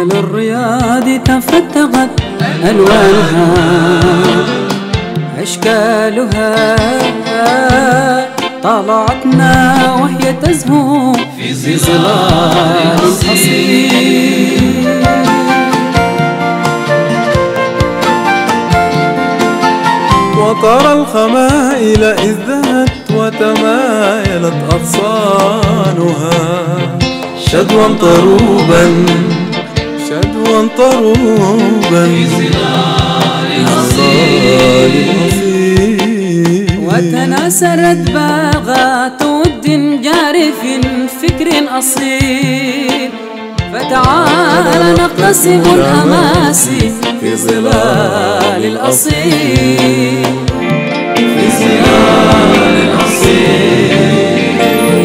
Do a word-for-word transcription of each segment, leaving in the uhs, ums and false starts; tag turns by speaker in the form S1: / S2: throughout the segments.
S1: للرياض تفتقت ألوانها أشكالها طالعتنا وهي تزهو في ظلال الأصيل.
S2: وترى الخمائل إذ ذهت وتمايلت أغصانها شدوا طروبا شدوا طروبا في ظلال الأصيل.
S1: وتناثرت باغات ود جارف فكر أصيل فتعال نقتسم الأماسي في ظلال الأصيل في ظلال الأصيل.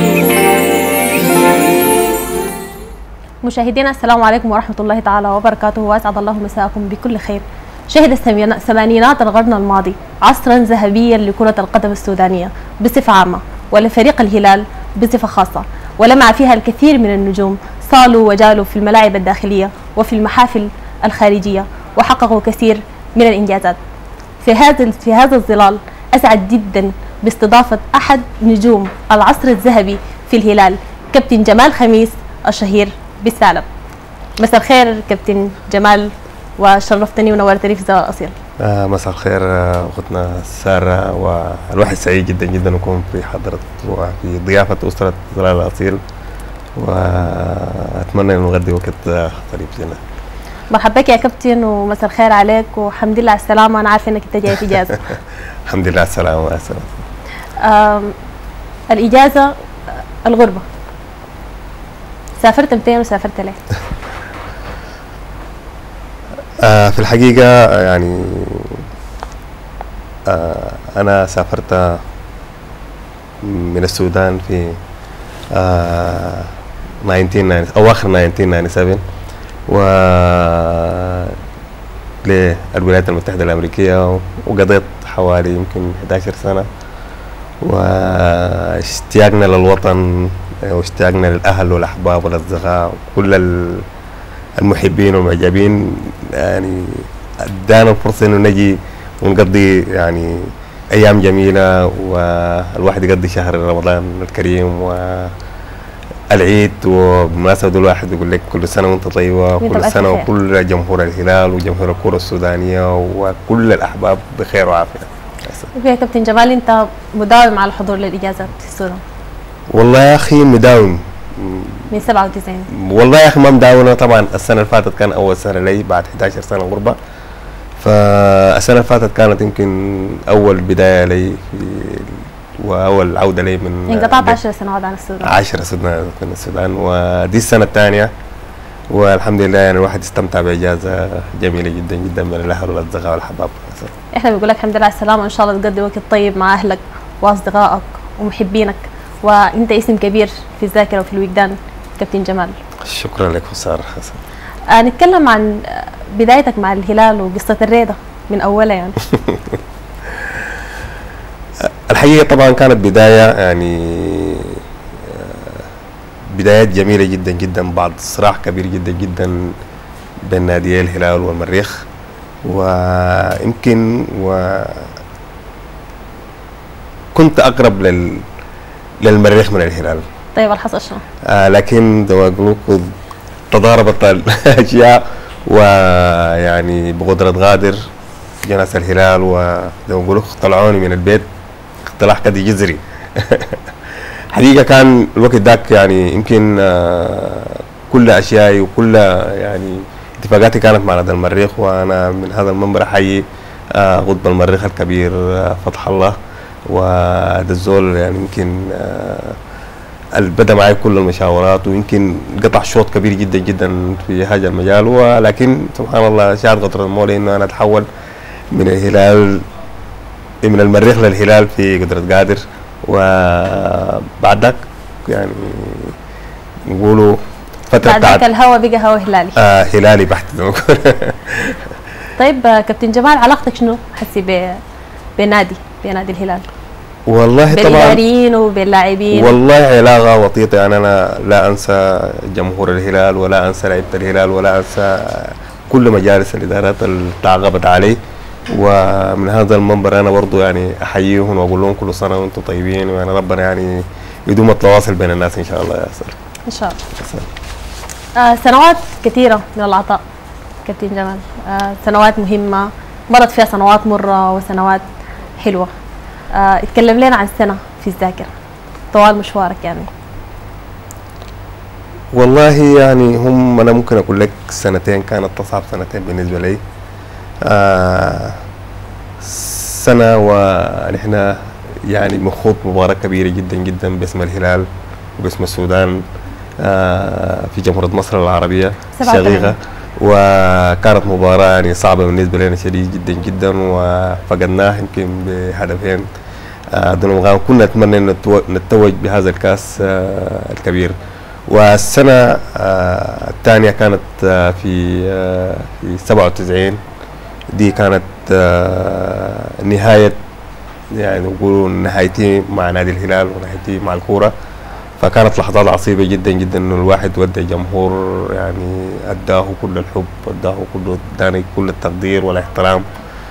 S3: مشاهدينا السلام عليكم ورحمة الله تعالى وبركاته، وأسعد الله مساءكم بكل خير. شهد ثمانينات القرن الماضي عصرا ذهبيا لكرة القدم السودانية بصفة عامة ولفريق الهلال بصفة خاصة، ولمع فيها الكثير من النجوم صالوا وجالوا في الملاعب الداخلية وفي المحافل الخارجية وحققوا كثير من الإنجازات. في هذا في هذا الظلال أسعد جدا باستضافة أحد نجوم العصر الذهبي في الهلال، كابتن جمال خميس الشهير بالثعلب. مساء الخير كابتن جمال، وشرفتني ونورتني في زوايا الأصيل.
S2: آه مساء الخير أختنا سارة، والواحد سعيد جدا جدا أكون في حضرة وفي ضيافة أسرة ظلال الأصيل، وأتمنى أن نغدي وقت طريف زينا.
S3: مرحبا بك يا كابتن، ومساء الخير عليك، والحمد لله على السلامة. أنا عارفة إنك أنت جاي في إجازة.
S2: الحمد لله على السلامة. يا سلام.
S3: الإجازة الغربة، سافرت فين وسافرت ليه؟
S2: آه في الحقيقة يعني آه أنا سافرت من السودان في آه أواخر ألف وتسعمائة وسبعة وتسعين و للولايات المتحدة الأمريكية، وقضيت حوالي يمكن إحدى عشرة سنة، واشتياقنا للوطن واشتياقنا للأهل والأحباب والأصدقاء وكل المحبين والمعجبين يعني ادانا الفرصة إنه نجي ونقضي يعني أيام جميلة، والواحد يقضي شهر رمضان الكريم والعيد. وبمناسبة الواحد يقول لك كل سنة وأنت طيبة، كل سنة وكل جمهور الهلال وجمهور الكرة السودانية وكل الأحباب بخير وعافية.
S3: يا كابتن جمال، أنت مداوم على الحضور للإجازات في السودان؟
S2: والله يا أخي مداوم
S3: من سبعة وتسعين.
S2: والله يا أخي ما مداوم. طبعا السنة اللي فاتت كان أول سنة لي بعد إحدى عشرة سنة غربة، فالسنة اللي فاتت كانت يمكن أول بداية لي في وأول عودة لي من
S3: انقطعت عشر سنوات عن السودان.
S2: عشر سنوات من السودان، ودي السنة الثانية، والحمد لله يعني الواحد استمتع بإجازة جميلة جدا جدا من الأهل والأصدقاء والأحباب.
S3: احنا بنقول لك الحمد لله على السلامة، وإن شاء الله تقضي وقت طيب مع أهلك وأصدقائك ومحبينك، وأنت اسم كبير في الذاكرة وفي الوجدان كابتن جمال.
S2: شكرا لك سارة حسن.
S3: آه نتكلم عن بدايتك مع الهلال وقصة الريدة من أولها يعني.
S2: الحقيقة طبعا كانت بداية يعني بدايات جميلة جدا جدا بعد صراع كبير جدا جدا بين ناديي الهلال والمريخ، ويمكن وكنت أقرب لل للمريخ من الهلال.
S3: طيب الحصل شنو؟
S2: آه لكن دوغلوك تضاربت الأشياء، ويعني بقدرة غادر جناس الهلال ودوغلوك طلعوني من البيت اختلاح كدي جذري. حقيقة كان الوقت ذاك يعني يمكن آه كل أشيائي وكل يعني اتفاقاتي كانت مع نادي المريخ، وأنا من هذا المنبر أحيي آه قطب المريخ الكبير آه فتح الله، وده الزول يعني يمكن آه بدا معي كل المشاورات، ويمكن قطع شوط كبير جدا جدا في هذا المجال، ولكن سبحان الله شاهد قدرة المولى انه انا اتحول من الهلال من المريخ للهلال في قدرة قادر، وبعد ذاك يعني نقولوا فترة
S3: بعد ذاك الهوا بقى هوا هلالي.
S2: آه هلالي بحت.
S3: طيب كابتن جمال، علاقتك شنو حسي ب بنادي بنادي الهلال؟
S2: والله طبعا
S3: بالإداريين وباللاعبين؟
S2: والله علاقة وطيدة، يعني أنا لا أنسى جمهور الهلال ولا أنسى لعيبة الهلال ولا أنسى كل مجالس الإدارات اللي تعاقبت علي. ومن هذا المنبر أنا برضو يعني أحييهم وأقول لهم كل سنة وأنتم طيبين، وأنا ربنا يعني يدوم التواصل بين الناس إن شاء الله يا سر.
S3: إن شاء الله. آه سنوات كثيرة من العطاء كابتن جمال، آه سنوات مهمة مرت فيها سنوات مرة وسنوات حلوة. آه اتكلم لنا عن سنة في الذاكرة طوال مشوارك يعني.
S2: والله يعني هم أنا ممكن أقول لك سنتين كانت أصعب سنتين بالنسبة لي. آه سنة ونحن يعني بنخوض مباراة كبيرة جدا جدا باسم الهلال وباسم السودان آه في جمهورية مصر العربية الشقيقة، وكانت مباراة يعني صعبة بالنسبة لنا شديد جدا جدا، وفقدناه يمكن بهدفين آه دون مقام. كنا نتمنى أن نتوج بهذا الكاس آه الكبير. والسنة آه الثانية كانت آه في آه في سبعة وتسعين، دي كانت آه نهاية يعني نقولوا نهايتي مع نادي الهلال ونهايتي مع الكورة. فكانت لحظات عصيبة جدا جدا انه الواحد ودى جمهور يعني اداه كل الحب، اداه كل اداني كل التقدير والاحترام،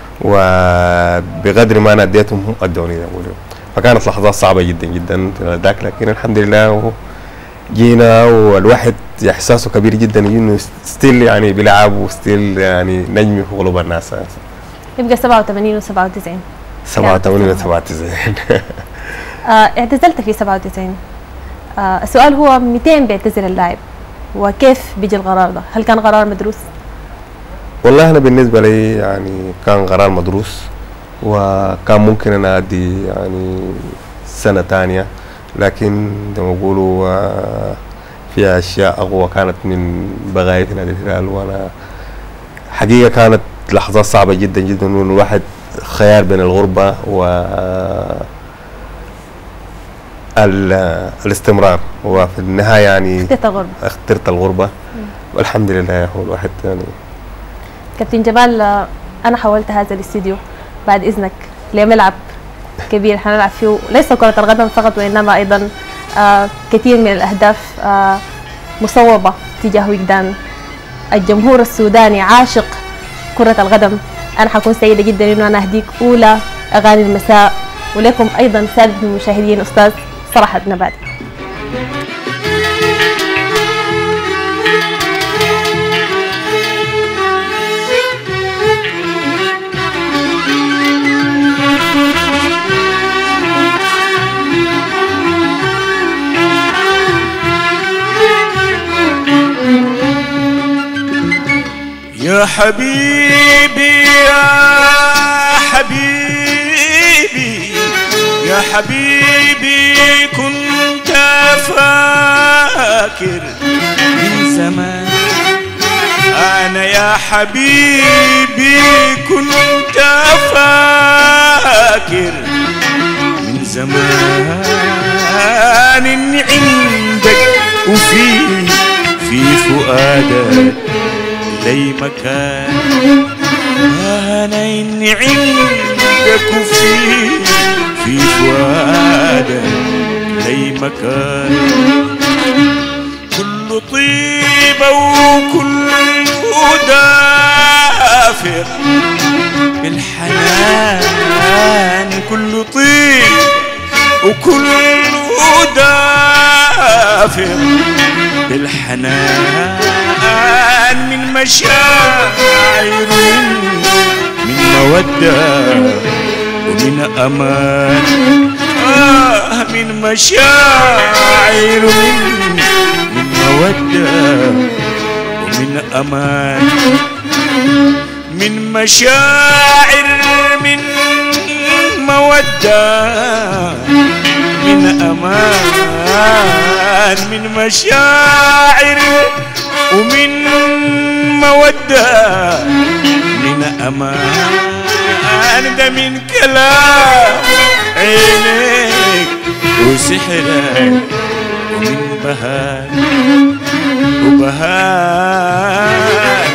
S2: وبقدر ما انا اديتهم هم ادوني زي ما بقولوا. فكانت لحظات صعبة جدا جدا ذاك، لكن الحمد لله جينا والواحد احساسه كبير جدا انه ستيل يعني بيلعب وستيل يعني نجم في قلوب الناس.
S3: يبقى سبعة وثمانين و سبعة وتسعين.
S2: سبعة وثمانين و سبعة وتسعين.
S3: اعتزلت في سبعة وتسعين. آه السؤال هو متى بيعتزل اللاعب وكيف بيجي القرار ده؟ هل كان قرار مدروس؟
S2: والله انا بالنسبه لي يعني كان قرار مدروس، وكان ممكن انا ادي يعني سنه ثانيه، لكن زي ما بيقولوا آه في اشياء اقوى كانت من بغايا في نادي الهلال. وانا حقيقه كانت لحظات صعبه جدا جدا، انه الواحد خيار بين الغربه و الاستمرار، وفي النهايه يعني
S3: اخترت الغربه
S2: اخترت الغربه والحمد لله. هو الواحد يعني.
S3: كابتن جمال، انا حولت هذا الاستديو بعد اذنك لملعب كبير حنلعب فيه ليس كره القدم فقط، وانما ايضا آه كثير من الاهداف آه مصوبه تجاه وجدان الجمهور السوداني عاشق كره القدم. انا حكون سعيده جدا انه انا اهديك اولى اغاني المساء، ولكم ايضا ساده المشاهدين استاذ صلاح النباتي.
S4: يا حبيبي يا حبيبي يا حبيبي كنت فاكر من زمان، أنا يا حبيبي كنت فاكر من زمان إني عندك وفي في فؤادك لي مكان، أنا إني عندك وفي في فؤادك لي مكان، كل طيبة وكل دافر بالحنان، كل طيب وكل دافر بالحنان، من مشاعر من مودة ومن أمان، آه من مشاعر من من مودة ومن أمان، من مشاعر من مودة من أمان، من مشاعر ومن مودة من أمان، ده من كلام عينيك وسحرك ومن بهاك وبهاك.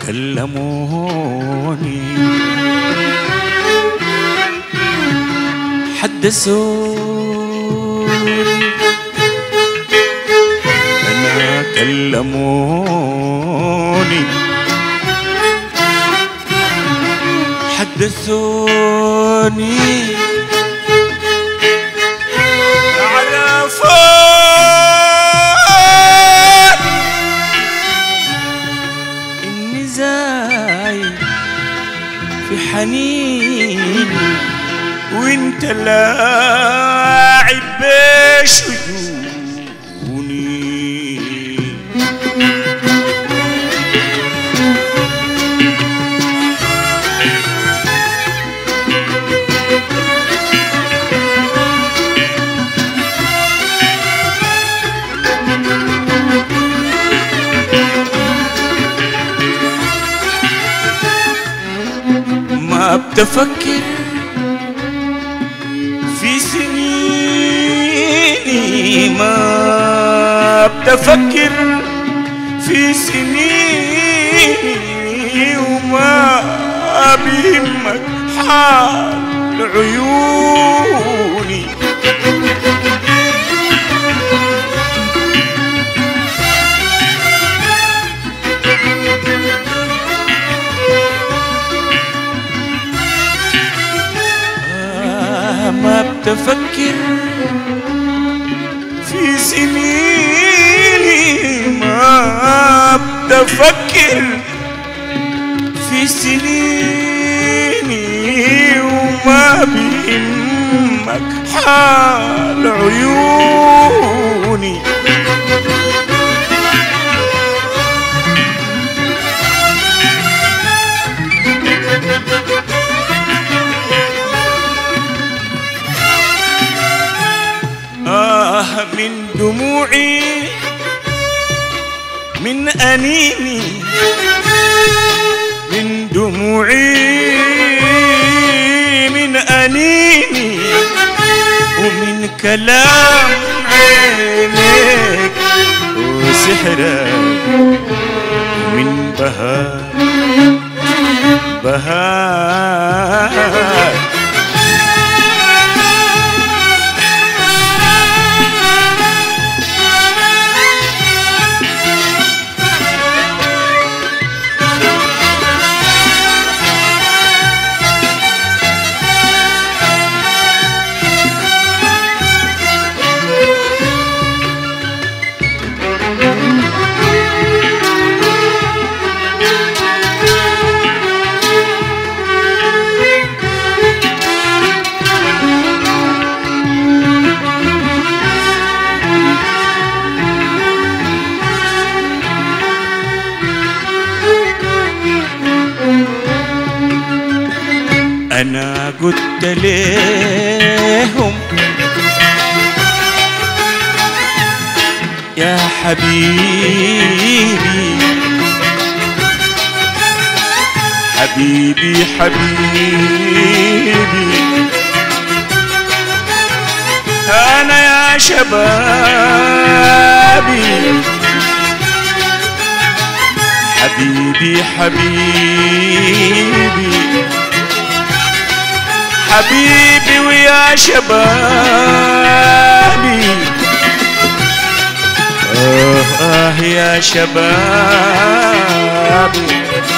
S4: كلموني حدثوني أنا كلموني حدثوني على فات إني زايد في حنيني وانت لاعب بشجوني ما بتفكر في سنيني ما بتفكر في سنيني وما بيهمك حال عيوني ما بتفكر في سنيني ما بتفكر في سنيني وما بيهمك حال عيوني من دموعي من أنيني من دموعي من أنيني ومن كلام عينيك وسحرك ومن بهاء بهاء أنا قلت ليهم يا حبيبي حبيبي حبيبي أنا يا شبابي حبيبي حبيبي حبيبي ويا شبابي آه آه يا شبابي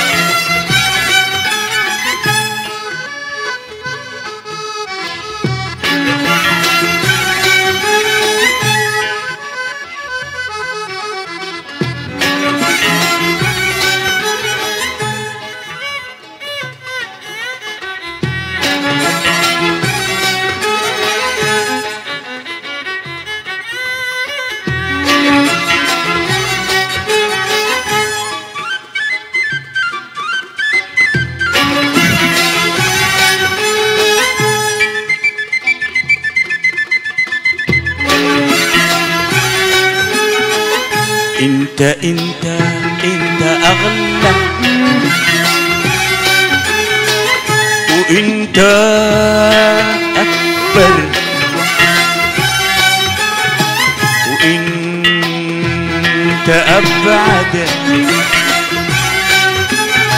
S4: انت انت انت اغلى وانت اكبر وانت ابعد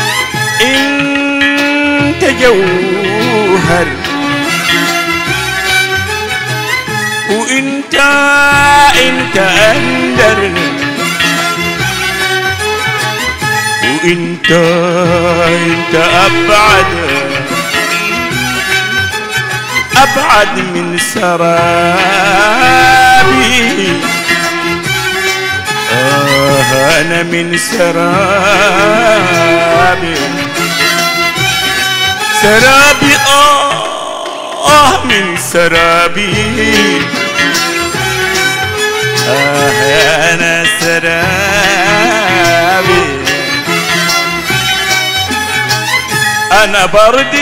S4: جوهر وانت انت اندر وانت انت ابعد ابعد من سرابي آه انا من سرابي سرابي آه, آه من سرابي آه أنا سرابي أنا برد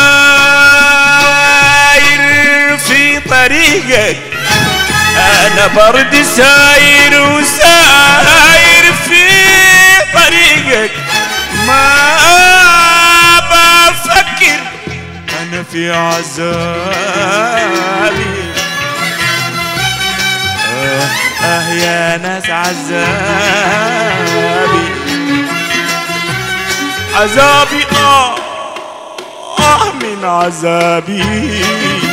S4: ساير في طريقك أنا برد ساير وساير في طريقك ما بفكر أنا في عذابي آه, آه يا ناس عذابي عذابي آه آه من عذابي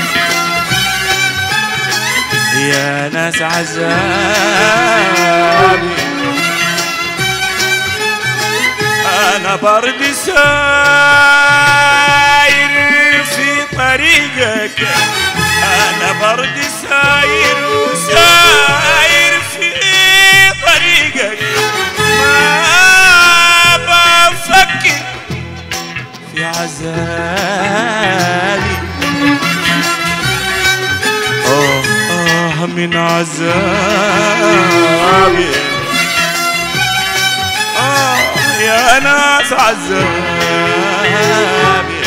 S4: يا ناس عذابي أنا برد ساير في طريقك أنا برد ساير وساير في طريقك ما بفكر في عذابي آه آه من عذابي آه يا ناس عذابي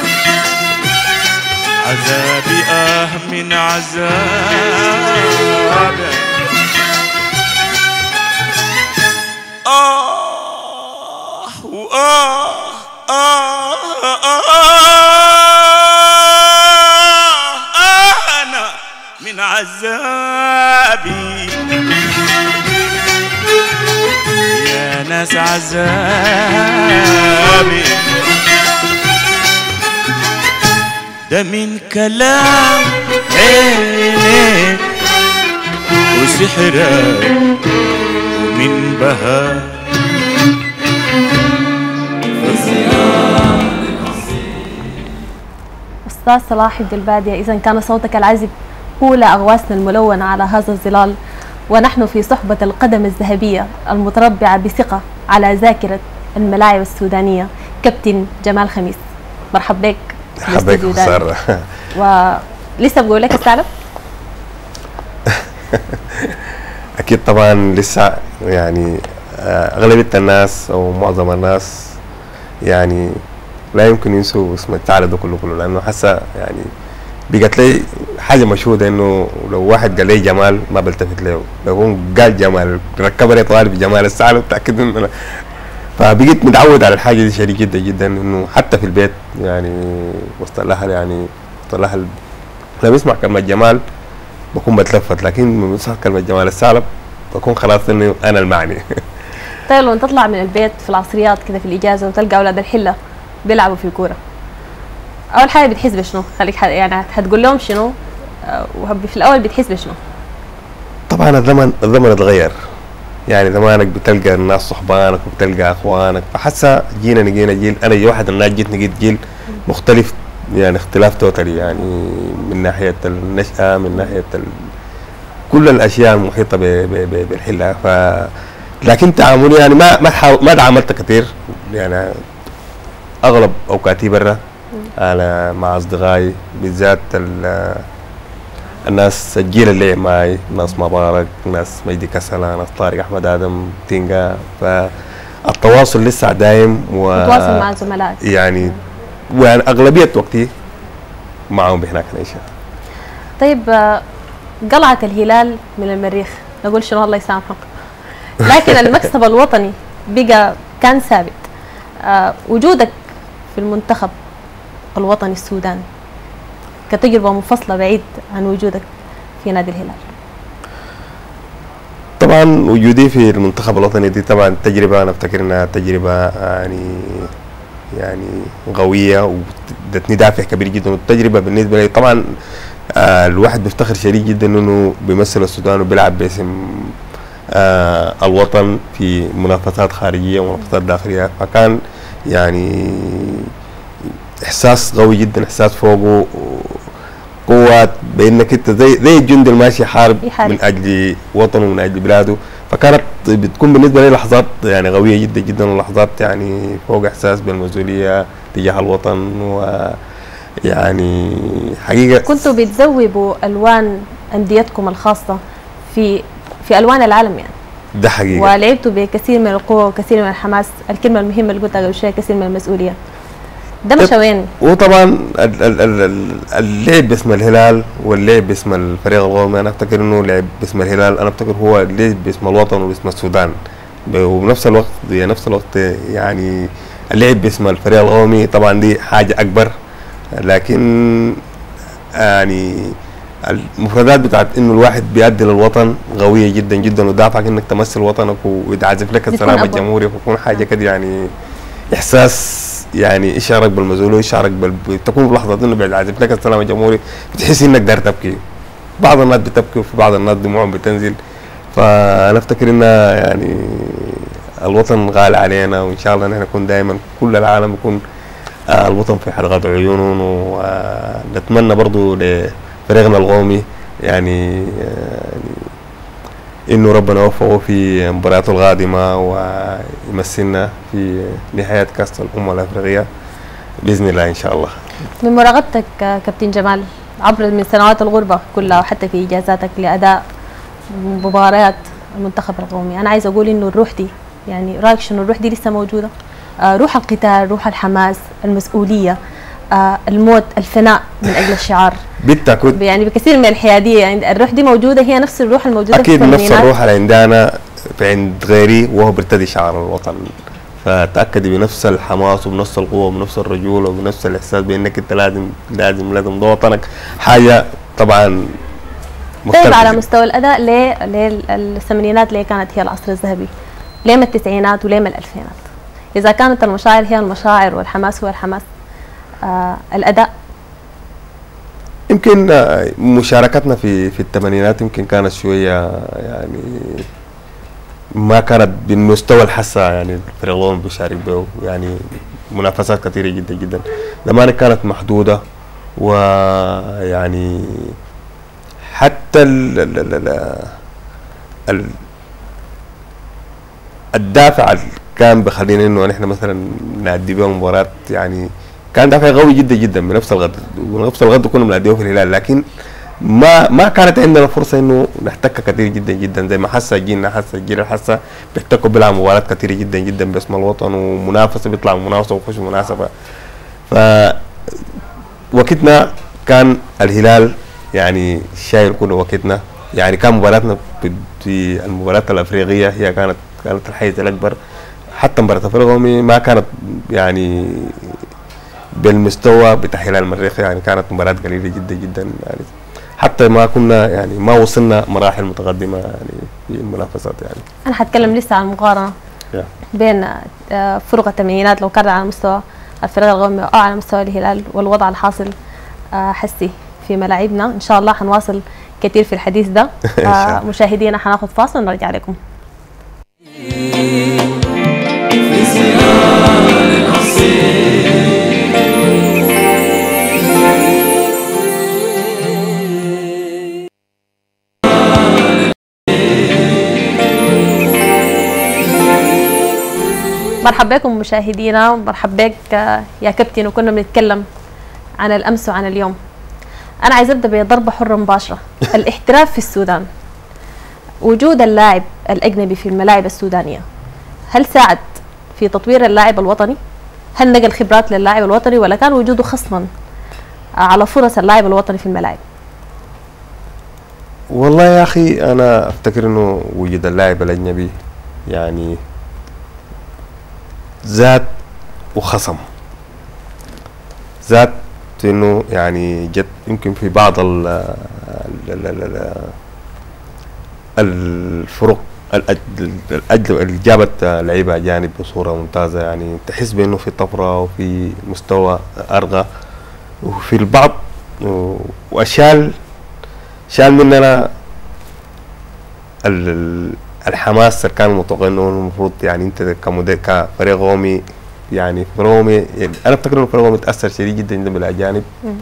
S4: عذابي آه من عذابي آه وآه آه آه آه أنا من عذابي يا ناس عذابي ده من كلام عينيك وسحرك ومن بهاء
S3: أستاذ صلاح الدلبادية، إذا كان صوتك العذب هو لأغواسنا الملونة على هذا الظلال، ونحن في صحبة القدم الذهبية المتربعة بثقة على ذاكرة الملاعب السودانية كابتن جمال خميس. مرحبا بك.
S2: مرحبا بك سارة.
S3: ولسه بقول لك الثعلب؟
S2: أكيد طبعا لسه يعني أغلبية الناس أو معظم الناس يعني لا يمكن ينسوا اسم الثعلب ده كله كله، لأنه حاسة يعني بقت لي حاجة مشهودة إنه لو واحد قال لي جمال ما بلتفت له، لو قال جمال ركب لي طالب جمال الثعلب تأكد إنه أنا، فبقيت متعود على الحاجة دي شديد جدا جدا، إنه حتى في البيت يعني مصطلح يعني مصطلح لما بسمع كلمة جمال بكون بتلفت، لكن لما بسمع كلمة جمال الثعلب بكون خلاص إنه أنا المعني.
S3: طيب لو تطلع من البيت في العصريات كده في الإجازة وتلقى أولاد الحلة بيلعبوا في الكورة، أول حاجة بتحس بشنو؟ خليك يعني هتقول لهم شنو؟ وفي الأول بتحس بشنو؟
S2: طبعا الزمن الزمن اتغير، يعني زمانك بتلقى الناس صحبانك وبتلقى اخوانك، فحسا جينا لقينا جيل، انا واحد من الناس جيت لقيت جيل مختلف، يعني اختلاف توتالي، يعني من ناحيه النشأة، من ناحيه ال... كل الاشياء المحيطه ب... ب... ب... بالحله، ف لكن تعاملي يعني ما ما حاو... ما تعاملت كثير، يعني اغلب اوقاتي برا انا مع اصدقائي، بالذات ال... الناس الجيل اللي معي، ناس مبارك، ناس مجدي كسلة، ناس طارق احمد ادم تينجا، فالتواصل لسه دايم و
S3: تتواصل مع زملائك
S2: يعني، ويعني اغلبيه وقتي معهم هناك ان شاء الله.
S3: طيب قلعة الهلال من المريخ نقول شنو الله يسامحك، لكن المكسب الوطني بقى كان ثابت. أه وجودك في المنتخب الوطني السوداني كتجربة منفصلة بعيد عن وجودك في نادي الهلال.
S2: طبعا وجودي في المنتخب الوطني دي طبعا تجربة، أنا أفتكر إنها تجربة يعني يعني قويه وادتني دافع كبير جدا. والتجربه بالنسبه لي طبعا آه الواحد بيفتخر شديد جدا انه بيمثل السودان وبيلعب باسم آه الوطن في منافسات خارجيه ومنافسات داخليه، فكان يعني احساس قوي جدا، احساس فوقه قوات بانك انت زي زي الجندي الماشي يحارب من اجل وطنه ومن اجل بلاده. فكانت بتكون بالنسبه لي لحظات يعني قويه جدا جدا، ولحظات يعني فوق احساس بالمسؤوليه تجاه الوطن. ويعني حقيقه
S3: كنتوا بتذوبوا الوان انديتكم الخاصه في في الوان العالم يعني.
S2: ده حقيقه.
S3: ولعبتوا بكثير من القوه وكثير من الحماس، الكلمه المهمه اللي قلتها قبل شويه كثير من المسؤوليه. ده مش وين؟
S2: وطبعا اللعب باسم الهلال واللعب باسم الفريق القومي، انا افتكر انه لعب باسم الهلال، انا افتكر هو لعب باسم الوطن وباسم السودان، وبنفس الوقت نفس الوقت يعني اللعب باسم الفريق القومي طبعا دي حاجه اكبر. لكن يعني المفردات بتاعت انه الواحد بيأدي للوطن قويه جدا جدا، ودافعك انك تمثل وطنك ويتعزف لك السلام الجمهوري، فيكون حاجه كده يعني احساس يعني يشعرك بالمسؤوليه، يشعرك بال... تكون بلحظه انه بيعزف لك السلام الجمهوري بتحس انك داير تبكي. بعض الناس بتبكي وفي بعض الناس دموعهم بتنزل. فانا افتكر ان يعني الوطن غالي علينا، وان شاء الله نحن نكون دائما كل العالم يكون آه الوطن في حلقات عيونهم. ونتمنى برضو لفريقنا القومي يعني, يعني انه ربنا يوفقه في مبارياته القادمه ويمثلنا في نهايه كاس الامم الافريقيه باذن الله ان شاء الله.
S3: من مراقبتك كابتن جمال عبر من سنوات الغربه كلها وحتى في اجازاتك لاداء مباريات المنتخب القومي، انا عايز اقول انه الروح دي يعني رايك شنو الروح دي لسه موجوده؟ آه روح القتال، روح الحماس، المسؤوليه، آه الموت، الفناء من اجل الشعار
S2: بالتاكيد
S3: يعني بكثير من الحياديه. يعني الروح دي موجوده، هي نفس الروح الموجوده
S2: أكيد
S3: في الفنانات.
S2: اكيد نفس الروح اللي عندنا في عند غيري وهو بيرتدي شعار الوطن. فتاكدي بنفس الحماس وبنفس القوه وبنفس الرجوله وبنفس الاحساس بانك انت لازم لازم لازم ده وطنك، حاجه طبعا
S3: مختلفه. طيب على مستوى الاداء ليه ليه الثمانينات ليه كانت هي العصر الذهبي؟ ليه ما التسعينات وليه ما الالفينات؟ اذا كانت المشاعر هي المشاعر والحماس هو الحماس، آه الاداء
S2: يمكن مشاركتنا في في الثمانينات يمكن كانت شويه يعني ما كانت بالمستوى الحسا يعني الفريق القومي بيشارك به، يعني منافسات كثيره جدا جدا. زمان كانت محدوده، ويعني حتى ال ال ال ال الدافع كان بخلينا انه نحن مثلا نأدي به مباراه، يعني كان دافع قوي جدا جدا بنفس الغد، ونفس الغد كنا بنأديه في الهلال. لكن ما ما كانت عندنا فرصه انه نحتك كثير جدا جدا زي ما حسا جينا حسا الجيل الحسا بيحتكوا بيلعبوا مباريات كثيره جدا جدا باسم الوطن، ومنافسه بيطلع منافسه ويخش مناسبه. ف وقتنا كان الهلال يعني شايل كل وقتنا، يعني كان مباراتنا في المباريات الافريقيه هي كانت كانت الحيز الاكبر. حتى مباراه الفريق القومي ما كانت يعني بالمستوى بتاع هلال المريخ، يعني كانت مباراه قليله جدا جدا، يعني حتى ما كنا يعني ما وصلنا مراحل متقدمه يعني في المنافسات. يعني
S3: انا حتكلم لسه عن المقارنه yeah. بين فرق الثمانينات لو كان على مستوى الفريق القومي او على مستوى الهلال والوضع الحاصل حسي في ملاعبنا. ان شاء الله حنواصل كثير في الحديث ده. مشاهدينا حناخذ فاصل ونرجع لكم. في زيار الأصيل مرحبا بكم مشاهدينا، مرحبا بك يا كابتن. وكنا بنتكلم عن الامس وعن اليوم. انا عايز ابدا بضربه حره مباشره. الاحتراف في السودان، وجود اللاعب الاجنبي في الملاعب السودانيه هل ساعد في تطوير اللاعب الوطني؟ هل نقل خبرات للاعب الوطني ولا كان وجوده خصما على فرص اللاعب الوطني في الملاعب؟
S2: والله يا اخي انا افتكر انه وجود اللاعب الاجنبي يعني زاد وخصم. زاد انه يعني جت يمكن في بعض ال ال ال الفرق اللي جابت لعيبه اجانب بصوره ممتازه، يعني تحس بانه في طفره وفي مستوى ارقى، وفي البعض واشال شال مننا الحماس اللي كان متوقع انه المفروض يعني انت كمدير كفريق قومي، يعني فريق قومي يعني انا افتكر انه فريق قومي تاثر شديد جدا جدا بالاجانب،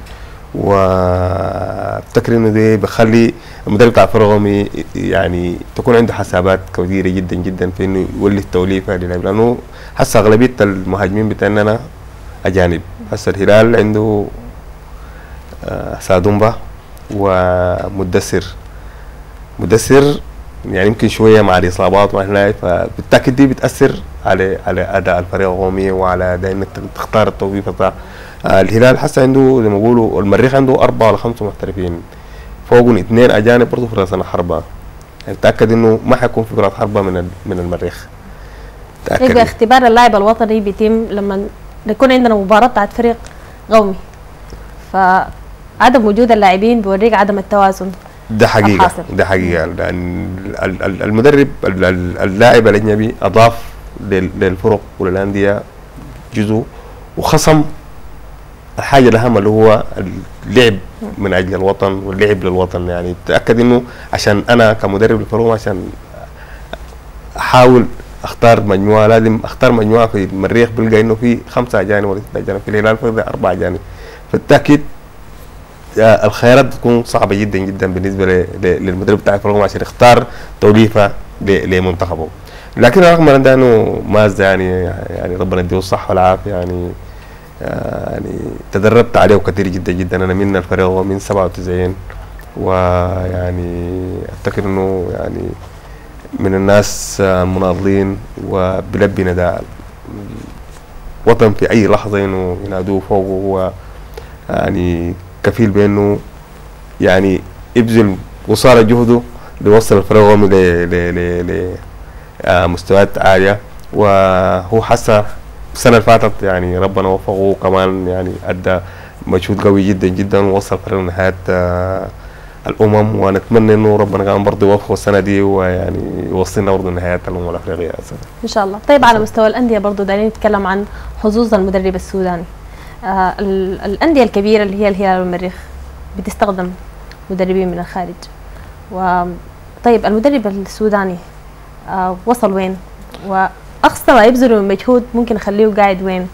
S2: وافتكر انه ده بخلي المدرب بتاع فريق قومي يعني تكون عنده حسابات كبيره جدا جدا في انه يولي التوليفه للعيبه، لانه هسه اغلبيه المهاجمين بتاعنا اجانب. هسه الهلال عنده سادومبا ومدثر مدثر يعني يمكن شويه مع الاصابات ومع هناك، فبالتاكيد دي بتاثر على على اداء الفريق القومي وعلى اداء انك تختار التوظيف بتاع الهلال. حتى عنده زي ما بيقولوا المريخ عنده اربعه ولا خمسه محترفين، فوقهم اثنين اجانب برضه في راس حربه، يعني تاكد انه ما حيكون في راس حربه من من المريخ.
S3: يبقى اختبار اللاعب الوطني بيتم لما يكون عندنا مباراه بتاعت فريق قومي، فعدم وجود اللاعبين بيوريك عدم التوازن.
S2: ده حقيقه الحاصل. ده حقيقه لان المدرب اللاعب الاجنبي اضاف للفرق وللانديه جزء وخصم الحاجه الاهم اللي هو اللعب من اجل الوطن واللعب للوطن. يعني تاكد انه عشان انا كمدرب للفرق عشان احاول اختار مجموعه لازم اختار مجموعه في المريخ بلقى انه في خمسه اجانب ولا سته اجانب، في الهلال في اربعه اجانب، فالتاكيد الخيارات بتكون صعبه جدا جدا بالنسبه للمدرب بتاع الفرق عشان يختار توليفه لمنتخبه. لكن رغم من ده انه ماز يعني يعني ربنا يديه الصحه والعافيه، يعني يعني تدربت عليه كثير جدا جدا. انا من الفريق من سبعة وتسعين، ويعني افتكر انه يعني من الناس المناضلين وبلبي نداء وطن في اي لحظه انه ينادوه فوقه، هو يعني كفيل بانه يعني يبذل قصارى جهده ليوصل الفريق ل لمستويات عاليه. وهو حسه السنه اللي فاتت يعني ربنا وفقه كمان، يعني ادى مجهود قوي جدا جدا ووصل الفريق لنهايه الامم، ونتمنى انه ربنا كمان برضه يوفقه السنه دي ويعني يوصلنا برضه لنهايه الامم الافريقيه
S3: ان شاء الله. طيب على مستوى الانديه برضه دايرين نتكلم عن حظوظ المدرب السوداني. آه الانديه الكبيره اللي هي الهلال والمريخ بتستخدم مدربين من الخارج، وطيب المدرب السوداني آه وصل وين؟ واقصى ما يبذله من مجهود ممكن يخليه قاعد وين؟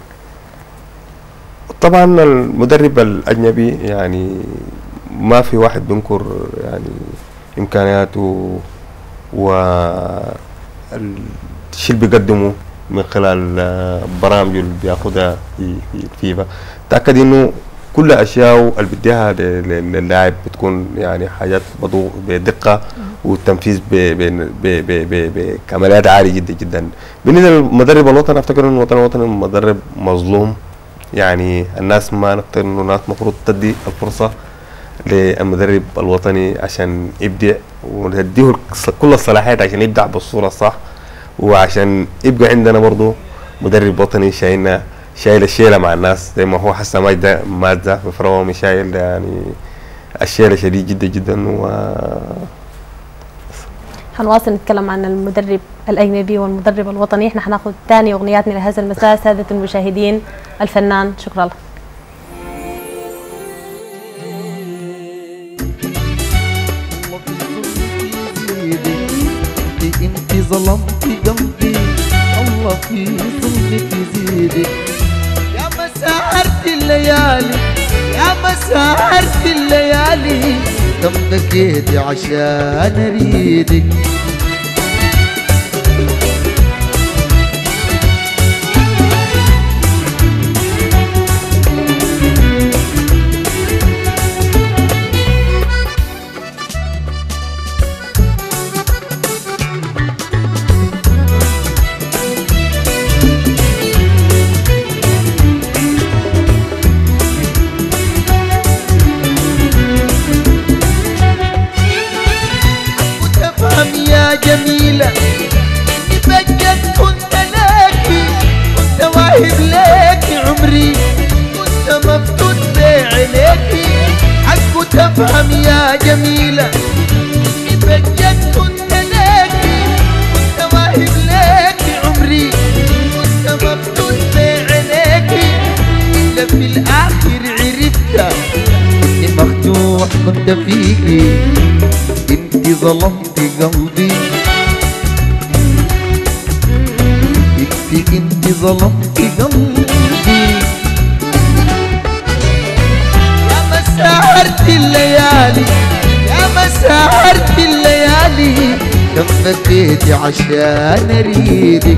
S2: طبعا المدرب الاجنبي يعني ما في واحد بينكر يعني امكانياته والشيء اللي بيقدمه من خلال برامجه اللي بياخدها في في الفيفا. تاكد انه كل اشياء اللي بديها للاعب بتكون يعني حاجات بدقه والتنفيذ بكماليات عاليه جدا جدا. بالنسبه للمدرب الوطني افتكر انه الوطن الوطني مدرب مظلوم، يعني الناس ما نقدر انه الناس المفروض تدي الفرصه للمدرب الوطني عشان يبدع ونديه كل الصلاحيات عشان يبدع بالصوره الصح، وعشان يبقى عندنا برضه مدرب وطني شايلنا شايل الشيله مع الناس زي ما هو حسن ماجده ماده في فرومي شايل يعني الشيله شديد جدا جدا. و
S3: حنواصل نتكلم عن المدرب الاجنبي والمدرب الوطني. احنا حناخد ثاني اغنياتنا لهذا المساء ساده المشاهدين. الفنان شكرا لك.
S5: انت ظلمتي قلبي الله في ظلمك يزيدك، يا مسهرت الليالي يا مسهرت الليالي كم بكيتي عشان اريدك. جميلة إني بجد كنت ليكي، كنت واهب ليكي عمري، كنت مفتون بعينيكي. حقه تفهم يا جميلة إني بجد كنت ليكي، كنت فيكي انت ظلمت قلبي انت انت ظلمت قلبي يا ما سهرت الليالي يا ما سهرت الليالي كم بكيت عشان اريدك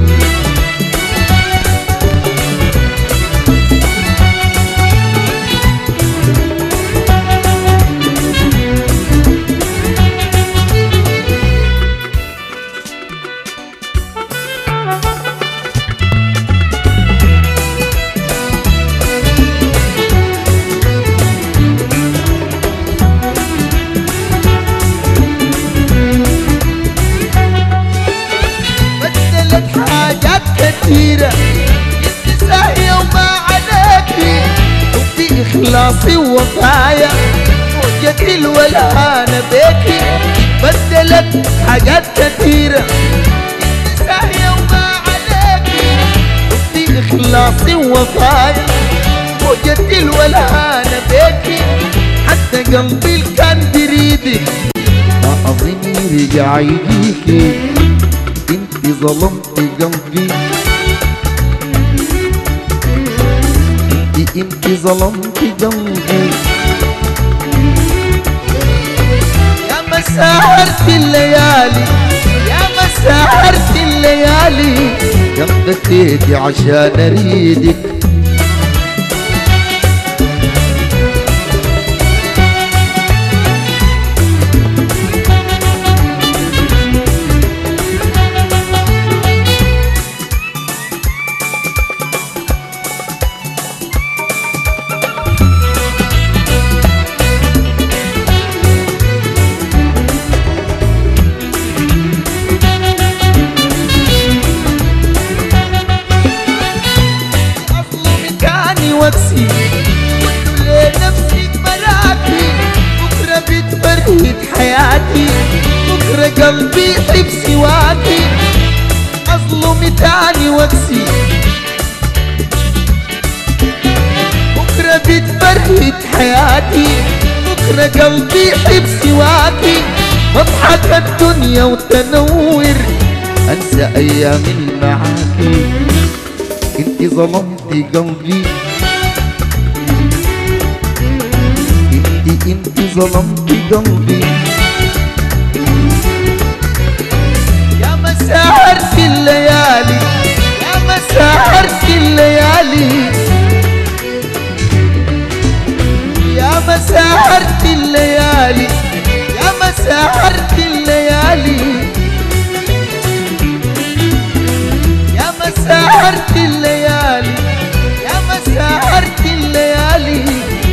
S5: إخلاصي ووفايا وجدي الولهانة بيكي بدلت حاجات كثيرة ساهية وما عليكي وفي إخلاصي ووفايا وجدي الولهانة بيكي حتى قلبي اللي كان بريدك ما أظن رجع يجيكي انت ظلمت قلبي انت ظلمت قلبي يا ما سهرت الليالي يا ما سهرت الليالي كم بكيتي عشان اريدك وكسي وانه لنفسك ملاكي بكره بتبرد حياتي بكره قلبي يحب سواكي اظلم تاني وكسي بكره بتبرد حياتي بكره قلبي يحب سواكي مضحك الدنيا وتنور انسى ايام معاكي انت ظلمتي قلبي انت انت ظلمتي قلبي يا ما سهرت الليالي يا ما سهرت الليالي يا ما سهرت الليالي يا ما سهرت الليالي يا ما سهرت الليالي يا ما سهرت الليالي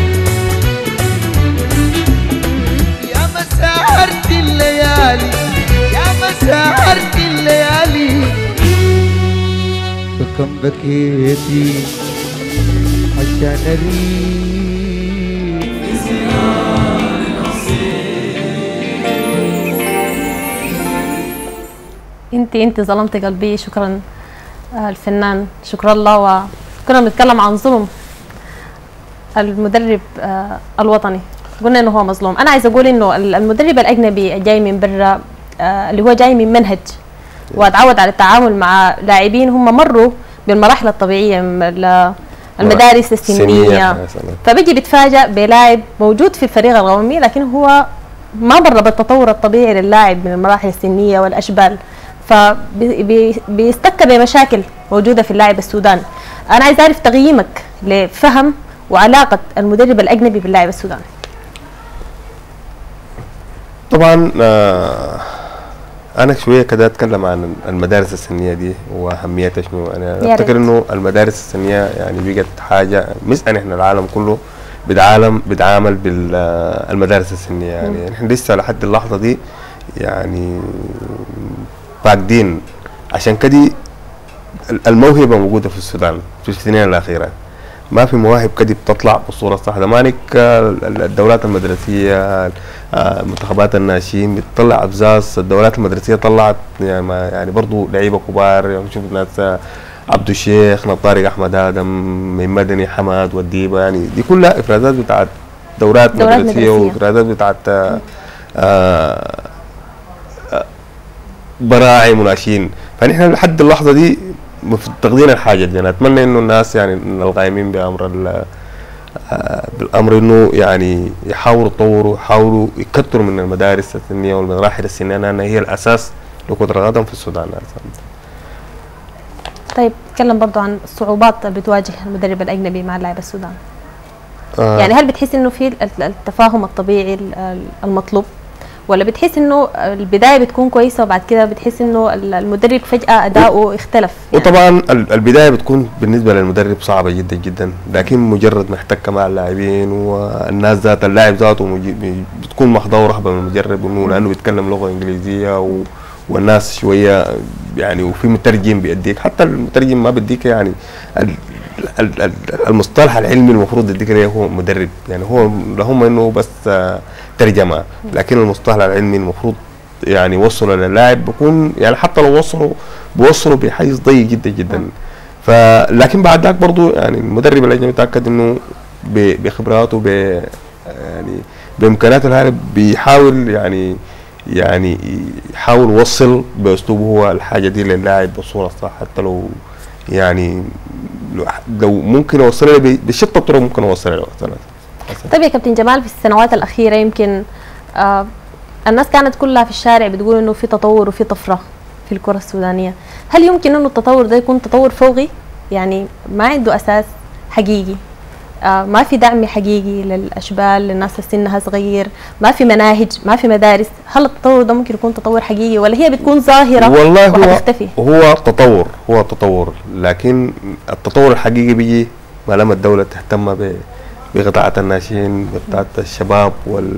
S5: يا ما سهرت الليالي يا ما سهرت الليالي فكم بكيتي عشان اريد
S3: انت انت ظلمت قلبي. شكرا الفنان، شكرا الله. وكنا بنتكلم عن ظلم المدرب الوطني، قلنا انه هو مظلوم. انا عايزه اقول انه المدرب الاجنبي الجاي من برا اللي هو جاي من منهج وتعود على التعامل مع لاعبين هم مروا بالمراحل الطبيعيه المدارس السنيه، فبيجي بيتفاجأ بلاعب موجود في الفريق القومي لكن هو ما مر بالتطور الطبيعي للاعب من المراحل السنيه والاشبال، فبيستكى بمشاكل موجوده في اللاعب السوداني. انا عايز اعرف تقييمك لفهم وعلاقه المدرب الاجنبي باللاعب السوداني.
S2: طبعا آه انا شويه كده اتكلم عن المدارس السنيه دي واهميتها شنو. انا افتكر انه المدارس السنيه يعني بقت حاجه مثلا احنا العالم كله بيتعامل بيتعامل بالمدارس السنيه، يعني احنا لسه لحد اللحظه دي يعني فاقدين. عشان كده الموهبه موجوده في السودان في السنين الاخيره، ما في مواهب كده بتطلع بالصوره الصح. زمانك الدورات المدرسيه منتخبات الناشئين بتطلع ابزاز، الدورات المدرسيه طلعت يعني, يعني برضه لعيبه كبار، يعني شوف ناس عبد الشيخ، طارق احمد ادم، من مدني، حماد والديبه، يعني دي كلها افرازات بتاعت دورات,
S3: دورات
S2: مدرسيه
S3: مدرسية.
S2: ودورات بتاعت آه آه براعم وناشين. فنحن لحد اللحظه دي مفتقدين الحاجه دي. انا اتمنى انه الناس يعني القائمين بامر آه بالامر انه يعني يحاولوا يطوروا، يحاولوا يكثروا من المدارس السنيه والمراحل السنيه لانها هي الاساس لكره القدم في السودان.
S3: طيب نتكلم برضو عن الصعوبات اللي بتواجه المدرب الاجنبي مع اللاعب السوداني.
S2: آه
S3: يعني هل بتحس انه في التفاهم الطبيعي المطلوب، ولا بتحس انه البدايه بتكون كويسه وبعد كده بتحس انه المدرب فجاه اداؤه اختلف؟ يعني
S2: وطبعا البدايه بتكون بالنسبه للمدرب صعبه جدا جدا، لكن مجرد ما احتك مع اللاعبين والناس ذات اللاعب ذاته بتكون محظوظ ورهبه من المدرب انه لانه بيتكلم لغه انجليزيه و والناس شويه يعني، وفي مترجم بيديك، حتى المترجم ما بيديك يعني المصطلح العلمي المفروض يديك ليه هو مدرب، يعني هو لهم انه بس ترجمه، لكن المصطلح العلمي المفروض يعني يوصله للاعب بيكون يعني حتى لو وصلوا بيوصلوا بحيز ضيق جدا جدا. فلكن بعد ذاك برضه يعني المدرب الاجنبي يتاكد انه بخبراته ب يعني بامكاناته الهارب بيحاول يعني يعني يحاول يوصل باسلوبه هو الحاجه دي للاعب بالصوره الصح، حتى لو يعني لو ممكن اوصلها بشتى الطرق ممكن اوصلها له.
S3: طيب يا كابتن جمال، في السنوات الاخيره يمكن آه الناس كانت كلها في الشارع بتقول انه في تطور وفي طفره في الكره السودانيه، هل يمكن انه التطور ده يكون تطور فوقي يعني ما عنده اساس حقيقي؟ آه ما في دعم حقيقي للاشبال، للناس اللي سنها صغير، ما في مناهج، ما في مدارس، هل التطور ده ممكن يكون تطور حقيقي ولا هي بتكون ظاهره
S2: والله
S3: وحتختفي؟
S2: هو هو تطور هو تطور لكن التطور الحقيقي بيجي ما لما الدوله تهتم بقطاعات الناشئين، بقطاعات الشباب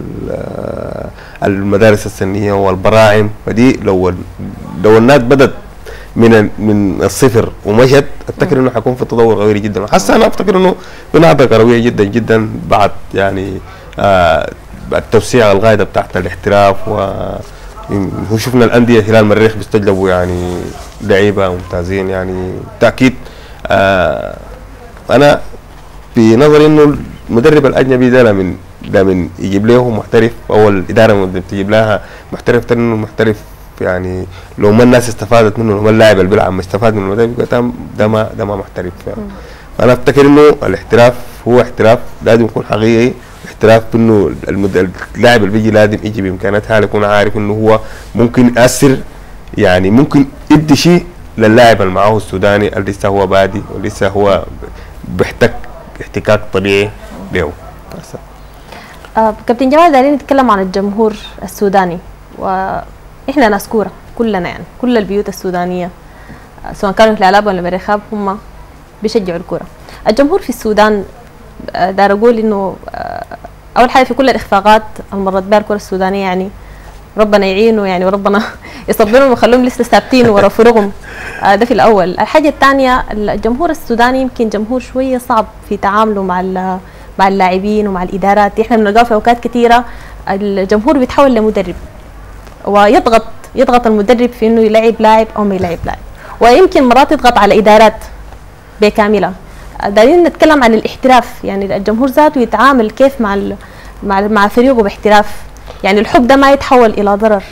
S2: والمدارس السنيه والبراعم. فدي لو لو الناس بدت من من الصفر ومشت افتكر انه حيكون في تطور غير جدا. حتى انا افتكر انه بنهضه كرويه جدا جدا بعد يعني آه التوسيع الغايده بتاعت الاحتراف، وشفنا الانديه هلال مريخ بيستجلبوا يعني لعيبه ممتازين يعني بالتاكيد. آه انا في نظري انه المدرب الاجنبي ده لمن لمن يجيب له محترف او الاداره تجيب لها محترف تاني، انه المحترف يعني لو ما الناس استفادت منه، لو ما اللاعب اللي بيلعب ما استفاد من المدرب ده ما ده ما محترف. فانا افتكر انه الاحتراف هو احتراف لازم يكون حقيقي، احتراف انه اللاعب اللي بيجي لازم يجي بامكانات عاليه، يكون عارف انه هو ممكن ياثر يعني ممكن يدي شيء للاعب اللي معاه السوداني اللي لسه هو بادي ولسه هو بيحتك احتكاك طبيعي له.
S3: آه كابتن جمال، دايرين نتكلم عن الجمهور السوداني، واحنا ناس كوره كلنا يعني كل البيوت السودانيه آه سواء كانوا في العلاب ولا برخاب هم بيشجعوا الكوره. الجمهور في السودان آه داير اقول انه آه اول حاجه في كل الاخفاقات المرت بها الكوره السودانيه يعني ربنا يعينه يعني وربنا يصبرهم ويخليهم لسه ثابتين ورا فرقهم. آه ده في الاول. الحاجه الثانيه الجمهور السوداني يمكن جمهور شويه صعب في تعامله مع مع اللاعبين ومع الادارات. احنا بنلقاه في اوقات كثيره الجمهور بيتحول لمدرب ويضغط يضغط المدرب في انه يلعب لاعب او ما يلعب لاعب، ويمكن مرات يضغط على ادارات بكامله. دايرين نتكلم عن الاحتراف، يعني الجمهور ذاته يتعامل كيف مع مع مع فريقه باحتراف، يعني الحب ده ما يتحول الى ضرر.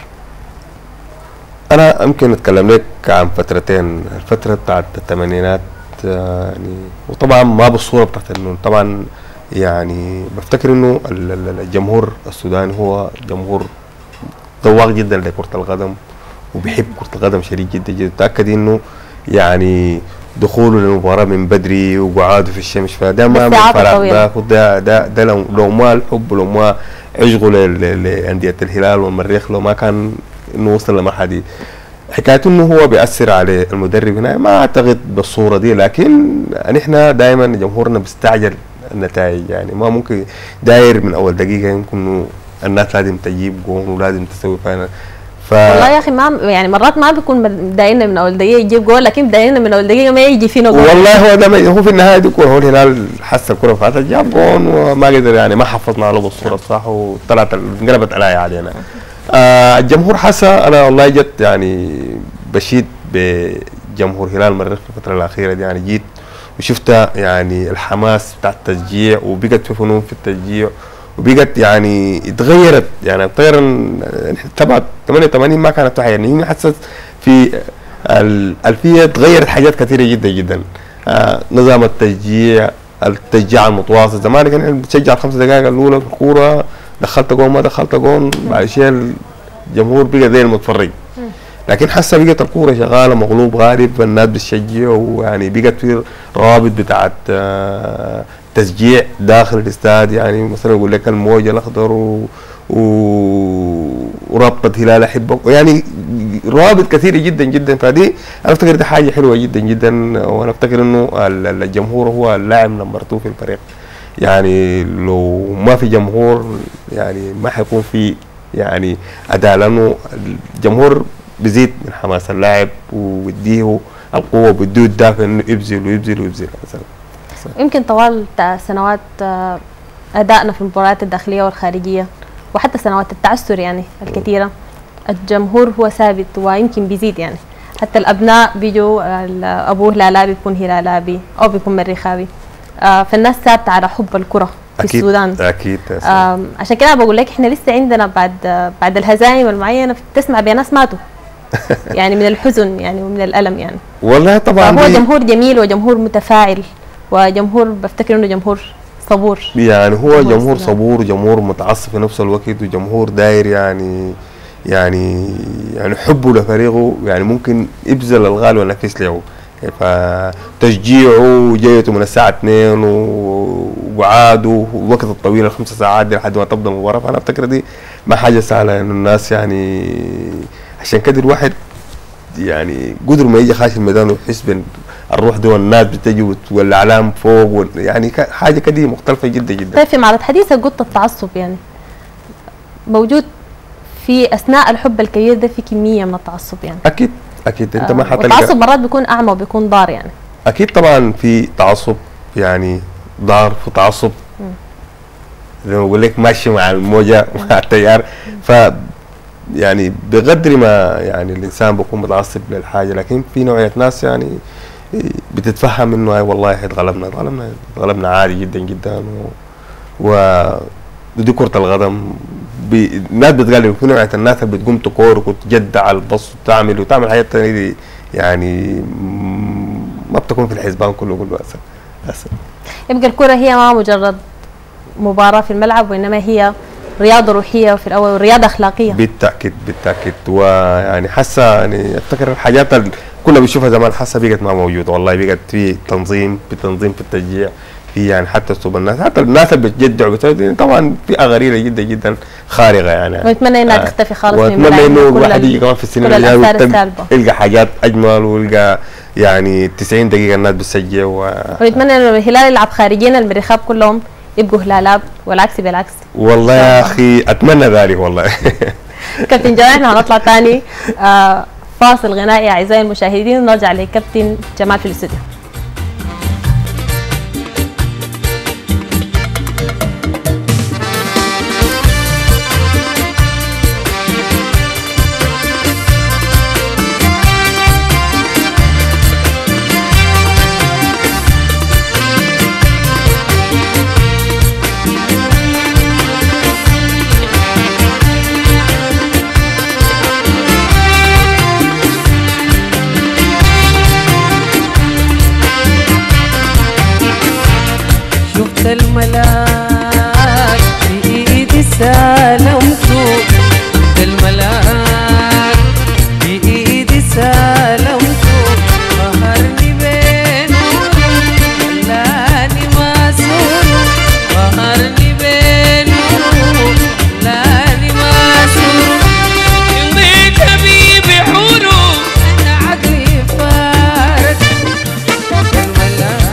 S2: انا يمكن اتكلم لك عن فترتين، الفتره بتاعت الثمانينات يعني، وطبعا ما بالصوره بتاعت انه طبعا يعني بفتكر انه الجمهور السوداني هو جمهور ذواق جدا لكره القدم وبيحب كره القدم شديد جدا جدا. تاكد انه يعني دخوله للمباراه من بدري وقعاده في الشمس فده ما فرق ده ده ده لو, لو ما الحب ولو ما عشقه لانديه الهلال والمريخ، لو ما كان انه وصل للمرحله دي. حكايه انه هو بيأثر على المدرب هنا ما اعتقد بالصوره دي، لكن نحن دائما جمهورنا بيستعجل النتائج، يعني ما ممكن داير من اول دقيقه يمكن الناس لازم تجيب جون ولازم تسوي فاينل.
S3: ف... والله يا اخي ما يعني مرات ما بيكون دايرنا من اول دقيقه يجيب جول، لكن دايرنا من اول دقيقه ما يجي فينا جول.
S2: والله هو ده هو في النهايه دي كوره، هو الهلال حس الكوره فاتت جاب جون وما قدر يعني ما حفظنا له بالصوره الصح وطلعت انقلبت عليا علينا. آه الجمهور حس انا والله جت يعني بشيد بجمهور هلال مريخ في الفتره الاخيره دي، يعني جيت وشفت يعني الحماس بتاع التشجيع وبقت في فنون في التشجيع وبقت يعني اتغيرت، يعني تقريبا تبع ثمانية وثمانين ما كانت واحد، يعني حست في الألفية تغيرت حاجات كثيرة جدا جدا. آه نظام التشجيع، التشجيع المتواصل، زمان كان بتشجع الخمس دقائق الأولى في الكورة، دخلت جون ما دخلت جون بعد شيء الجمهور بقى زي المتفرج. لكن حاسه بقت الكوره شغاله مغلوب غالب، الناس بتشجع، ويعني بقت في روابط بتاعت آه تشجيع داخل الاستاد، يعني مثلا يقول لك الموج الاخضر و... و... ورابطه هلال احبك، يعني روابط كثيره جدا جدا. فدي انا افتكر دي حاجه حلوه جدا جدا، وانا افتكر انه الجمهور هو اللاعب نمبر اثنين في الفريق. يعني لو ما في جمهور يعني ما حيكون في يعني اداء، لانه الجمهور بيزيد من حماس اللاعب وبيديه القوه وبيديه الدافع انه يبذل ويبذل ويبذل.
S3: يمكن طوال سنوات ادائنا في المباريات الداخليه والخارجيه وحتى سنوات التعثر يعني الكثيره، الجمهور هو ثابت ويمكن بيزيد، يعني حتى الابناء بيجوا ابوه هلالابي بيكون هلالابي او بيكون مريخاوي، فالناس ثابته على حب الكره في
S2: أكيد
S3: السودان.
S2: اكيد
S3: عشان كده بقول لك احنا لسه عندنا بعد بعد الهزائم المعينه بتسمع بناس ماتوا يعني من الحزن يعني ومن الالم يعني.
S2: والله طبعا
S3: هو جمهور جميل وجمهور متفاعل وجمهور بفتكر انه جمهور صبور،
S2: يعني هو جمهور صبور وجمهور متعصب في نفس الوقت، وجمهور داير يعني يعني يعني حبه لفريقه، يعني ممكن يبذل الغالي والنفيس له. فتشجيعه وجيته من الساعه اثنين وقعاده والوقت الطويل الخمس ساعات دي لحد ما تبدا المباراه، فانا افتكر دي ما حاجه سهله انه الناس يعني عشان كده الواحد يعني قدر ما يجي خارج الميدان ويحس بين الروح دي والناس بتجي والاعلام فوق، يعني حاجه كده مختلفه جدا جدا.
S3: طيب في معرض حديثك قلت التعصب يعني موجود في اثناء الحب الكبير ده، في كميه من التعصب يعني.
S2: اكيد اكيد انت
S3: آه
S2: ما حتلقى
S3: التعصب مرات بيكون اعمى وبيكون ضار يعني.
S2: اكيد طبعا في تعصب يعني ضار، في تعصب زي ما بقول لك ماشي مع الموجه مع التيار، ف يعني بقدر ما يعني الانسان بيكون متعصب للحاجه، لكن في نوعيه ناس يعني بتتفهم انه اي والله اتغلبنا اتغلبنا اتغلبنا عادي جدا جدا، و, و... ودي كره القدم الناس بتغلب. في نوعيه الناس اللي بتقوم تكورك وتجدع على البص وتعمل وتعمل حاجات ثانيه دي يعني ما بتكون في الحسبان كله كله اسف.
S3: يبقى الكره هي ما مجرد مباراه في الملعب، وانما هي رياضه روحيه وفي الاول رياضه اخلاقيه.
S2: بالتاكيد بالتاكيد، ويعني حاسه يعني افتكر الحاجات اللي كنا بنشوفها زمان حاسه بقت ما موجوده، والله بقت في تنظيم بتنظيم في التشجيع، في يعني حتى اسلوب الناس، حتى الناس اللي بتجدعوا طبعا فئه غريبه جدا جدا خارقه يعني.
S3: ونتمنى انها آه تختفي خالص من
S2: ونتمنى انه الواحد يجي كمان في السنين الجايه يلقى حاجات اجمل ويلقى يعني تسعين دقيقه الناس بتسجل و...
S3: ونتمنى انه الهلال يلعب خارجين المريخاب كلهم يبقوا هلالاب والعكس بالعكس.
S2: والله يا اخي اتمنى ذلك والله.
S3: كابتن جمال احنا هنطلع ثاني آه فاصل غنائي اعزائي المشاهدين ونرجع لكابتن جمال في الاستوديو.
S1: الملاك في ايدي سالمته، الملاك في ايدي سالمته، قهرني بينه خلاني مسؤول، قهرني بينه خلاني مسؤول، يمضيك حبيبي حوله انا عقلي فارق. الملاك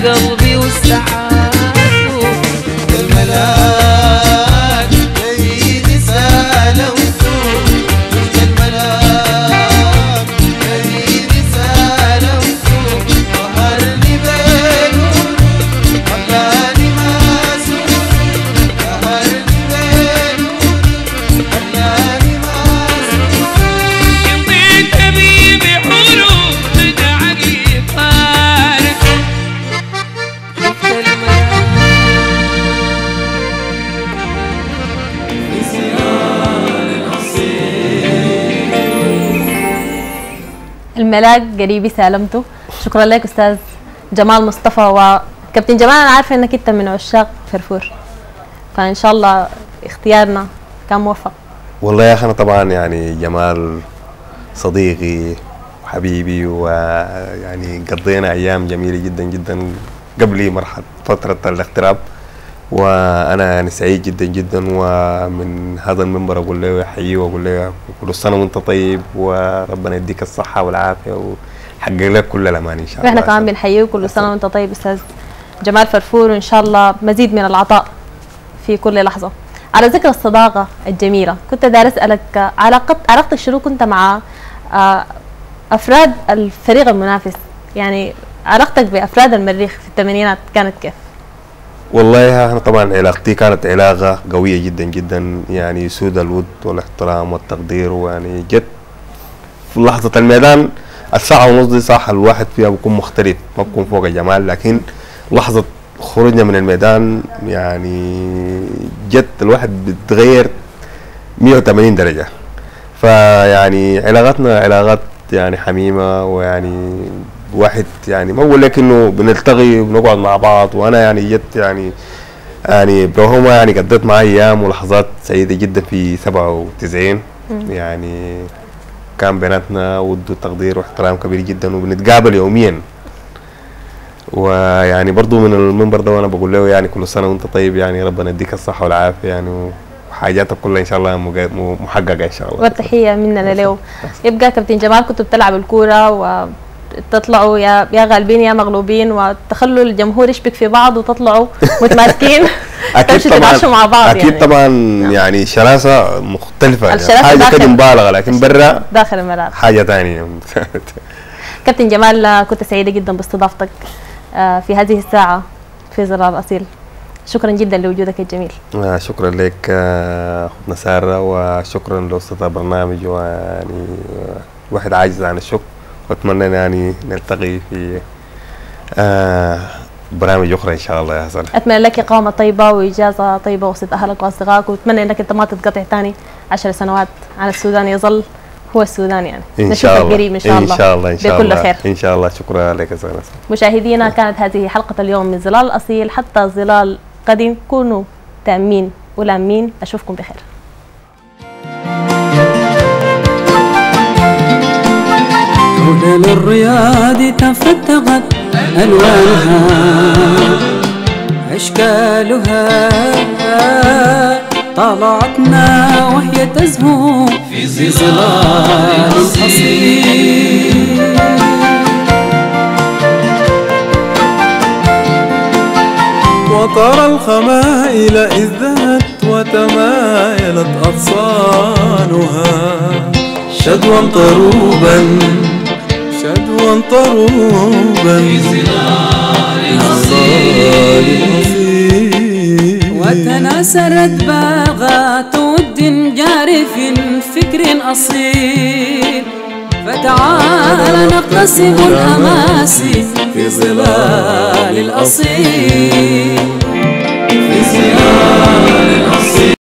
S1: قلبي وسعاته الملاك ليدي سالمته الملاك ليدي سالمته قهرني بينه خلاني ماسور قهرني بينه خلاني ماسور يمضيك حبيبي حلو رجعني فارق شفت الملاك
S3: الملاك قريبي سالمته. شكرا لك استاذ جمال مصطفى. وكابتن جمال انا عارفه انك انت من عشاق فرفور، فان شاء الله اختيارنا كان موفق.
S2: والله يا اخي انا طبعا يعني جمال صديقي وحبيبي، ويعني قضينا ايام جميله جدا جدا قبل مرحله فتره الاغتراب، وانا يعني سعيد جدا جدا. ومن هذا المنبر اقول له احييه واقول له كل سنه وانت طيب، وربنا يديك الصحه والعافيه ويحقق لك كل الامان ان شاء الله.
S3: احنا كمان بنحييه كل سنه وانت طيب استاذ جمال فرفور، وان شاء الله مزيد من العطاء في كل لحظه. على ذكر الصداقه الجميله، كنت داير اسالك علاقت علاقتك شنو كنت مع آه، افراد الفريق المنافس؟ يعني علاقتك بافراد المريخ في الثمانينات كانت كيف؟
S2: والله انا طبعا علاقتي كانت علاقه قويه جدا جدا، يعني يسود الود والاحترام والتقدير. ويعني جت في لحظه الميدان الساعه ونص دي صح الواحد فيها بيكون مختلف، ما بكون فوق الجمال، لكن لحظه خروجنا من الميدان يعني جت الواحد بيتغير مية وثمانين درجه. فيعني علاقاتنا علاقات يعني حميمه، ويعني واحد يعني ما بقول لك انه بنلتقي وبنقعد مع بعض. وانا يعني جت يعني يعني برغم يعني قضيت معاه ايام ولحظات سعيده جدا في سبعة وتسعين، يعني كان بيناتنا ود وتقدير واحترام كبير جدا، وبنتقابل يوميا. ويعني برضو من المنبر ده وانا بقول له يعني كل سنه وانت طيب، يعني ربنا يديك الصحه والعافيه يعني، وحاجاتك كلها ان شاء الله محققه ان شاء الله.
S3: والتحيه مننا له. يبقى كابتن جمال كنتوا بتلعبوا الكوره و تطلعوا يا يا غالبين يا مغلوبين، وتخلوا الجمهور يشبك في بعض وتطلعوا متماسكين تمشوا تتعشوا مع بعض.
S2: اكيد يعني طبعا يعني شراسه مختلفه، يعني
S3: الشراسة
S2: حاجه كده مبالغه، لكن برا
S3: داخل الملعب
S2: حاجه ثانيه.
S3: كابتن جمال كنت سعيده جدا باستضافتك في هذه الساعه في ظلال اصيل. شكرا جدا لوجودك الجميل.
S2: آه شكرا لك اختنا ساره، وشكرا لاستاذ البرنامج. ويعني الواحد عاجز عن الشكر، واتمنى يعني نلتقي في آه برامج اخرى ان شاء الله يا حسن.
S3: اتمنى لك اقامه طيبه واجازه طيبه وسط اهلك واصدقائك، واتمنى انك انت ما تتقطع ثاني عشر سنوات عن السودان، يظل هو السودان يعني.
S2: ان شاء الله
S3: قريب ان شاء الله.
S2: ان شاء الله ان شاء
S3: بكل
S2: الله
S3: خير
S2: ان شاء الله. شكرا لك يا سنة.
S3: مشاهدينا، كانت هذه حلقه اليوم من ظلال الاصيل حتى ظلال قديم. كونوا تامين ولامين. اشوفكم بخير.
S6: هنا للرياض تفتقت ألوانها أشكالها، طالعتنا وهي تزهو في ظلال الأصيل. وترى الخمائل إذ ذهت وتمايلت أغصانها، شدوا طروبا شدوا طروبا في ظلال الأصيل. وتناثرت باغات ود جارف فكر أصيل، فتعال نقتسم الأماسي في ظلال الأصيل. في ظلال الأصيل.